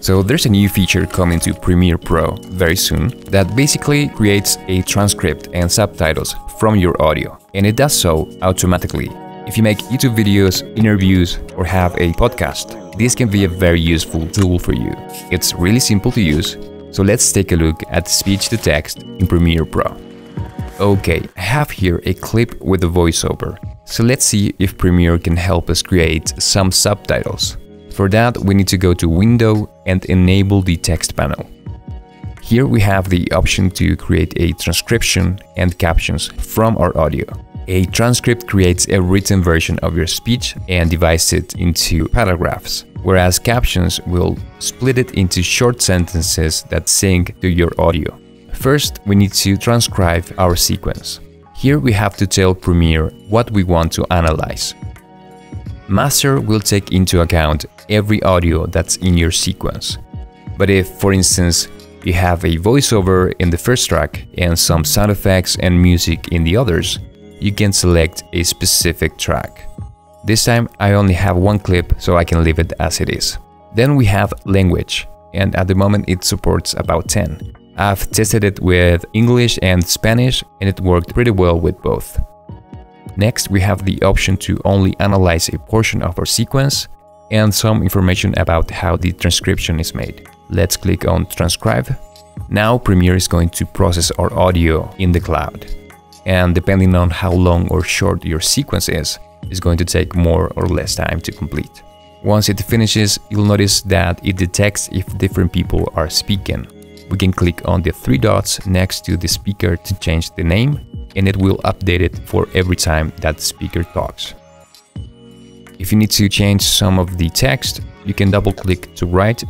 So there's a new feature coming to Premiere Pro very soon that basically creates a transcript and subtitles from your audio, and it does so automatically. If you make YouTube videos, interviews, or have a podcast, this can be a very useful tool for you. It's really simple to use, so let's take a look at speech-to-text in Premiere Pro. Okay, I have here a clip with a voiceover, so let's see if Premiere can help us create some subtitles. For that, we need to go to Window and enable the text panel. Here we have the option to create a transcription and captions from our audio. A transcript creates a written version of your speech and divides it into paragraphs, whereas captions will split it into short sentences that sync to your audio. First, we need to transcribe our sequence. Here we have to tell Premiere what we want to analyze. Master will take into account every audio that's in your sequence. But if, for instance, you have a voiceover in the first track and some sound effects and music in the others, you can select a specific track. This time I only have one clip, so I can leave it as it is. Then we have language, and at the moment it supports about 10. I've tested it with English and Spanish, and it worked pretty well with both. Next, we have the option to only analyze a portion of our sequence and some information about how the transcription is made. Let's click on Transcribe. Now Premiere is going to process our audio in the cloud. And depending on how long or short your sequence is, it's going to take more or less time to complete. Once it finishes, you'll notice that it detects if different people are speaking. We can click on the three dots next to the speaker to change the name, and it will update it for every time that speaker talks. If you need to change some of the text, you can double-click to write,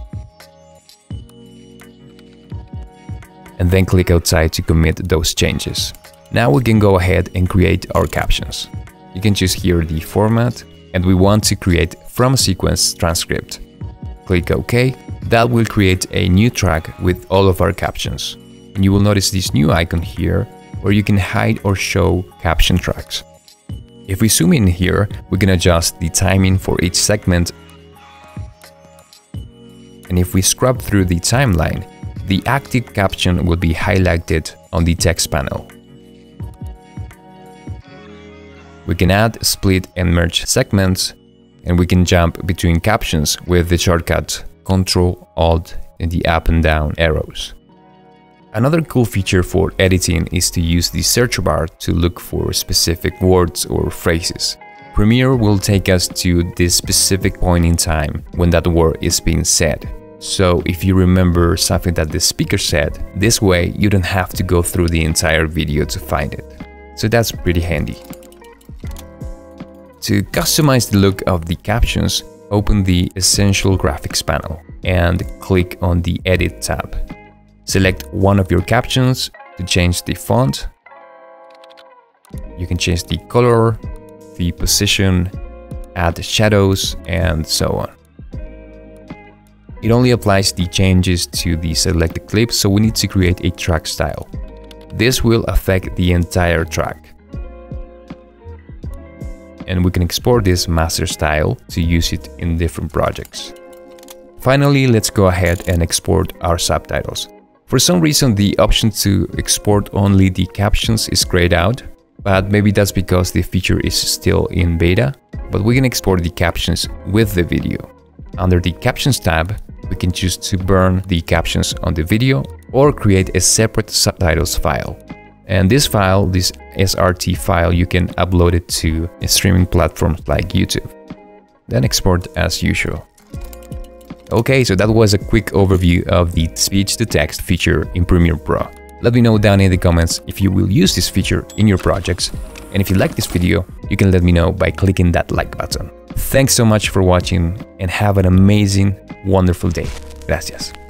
and then click outside to commit those changes. Now we can go ahead and create our captions. You can choose here the format, and we want to create from a sequence transcript. Click OK. That will create a new track with all of our captions. And you will notice this new icon here, where you can hide or show caption tracks. If we zoom in here, we can adjust the timing for each segment. And if we scrub through the timeline, the active caption will be highlighted on the text panel. We can add, split, and merge segments, and we can jump between captions with the shortcut Ctrl, Alt, and the up and down arrows. Another cool feature for editing is to use the search bar to look for specific words or phrases. Premiere will take us to this specific point in time when that word is being said. So if you remember something that the speaker said, this way you don't have to go through the entire video to find it. So that's pretty handy. To customize the look of the captions, open the Essential Graphics panel and click on the Edit tab. Select one of your captions to change the font. You can change the color, the position, add shadows, and so on. It only applies the changes to the selected clip, so we need to create a track style. This will affect the entire track. And we can export this master style to use it in different projects. Finally, let's go ahead and export our subtitles. For some reason, the option to export only the captions is grayed out, but maybe that's because the feature is still in beta, but we can export the captions with the video. Under the Captions tab, we can choose to burn the captions on the video or create a separate subtitles file. And this file, this SRT file, you can upload it to streaming platforms like YouTube. Then export as usual. Okay, so that was a quick overview of the speech-to-text feature in Premiere Pro. Let me know down in the comments if you will use this feature in your projects. And if you like this video, you can let me know by clicking that like button. Thanks so much for watching and have an amazing, wonderful day. Gracias.